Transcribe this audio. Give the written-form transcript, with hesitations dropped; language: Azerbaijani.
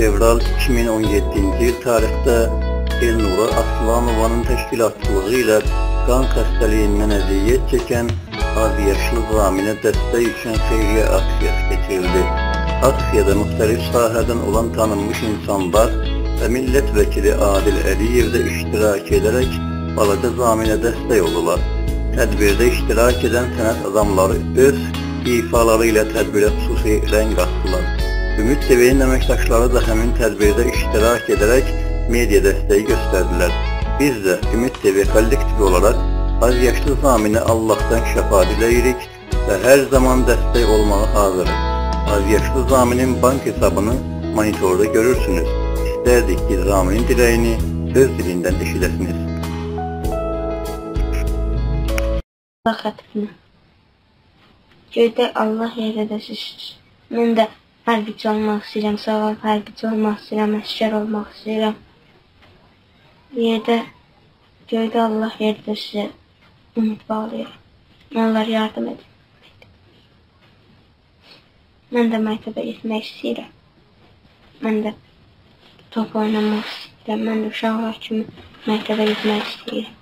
fevral 2017-ci il tarixdə Elnura Aslanovanın təşkilatçılığı ilə qan xəstəliyindən əziyyət çəkən azyaşlı zaminə dəstək üçün xeyriyyə aksiyası keçirildi. Aksiyada müxtəlif sahədən olan tanınmış insanlar və millət vəkili Adil Əliyev də iştirak edərək balaca zaminə dəstək oldular. Tədbirdə iştirak edən sənət adamları öz ifaları ilə tədbirə xüsusi rəng qatdılar. Ümid TV-nin əməkdaşları da həmin tədbirdə iştirak edərək media dəstəyi göstərdilər. Biz də Ümid TV kollektivi olaraq azyaşlı zaminə Allahdan şəfa diləyirik və hər zaman dəstək olmağa hazırıq. Azyaşlı zaminin bank hesabını monitorda görürsünüz. İstərdik ki, zaminin diləyini öz dilindən eşidəsiniz. Allah xətibini. Göydə Allah yerdədəsiz. Mən də hərbiçi olmaq istəyirəm, sağlam hərbiçi olmaq istəyirəm, əskər olmaq istəyirəm. Göydə Allah yerdə sizə ümid bağlayır. Onlar yardım edin. Mən də məktəbə getmək istəyirəm. Mən də top oynamaq istəyirəm. Mən də uşaqlar kimi məktəbə getmək istəyirəm.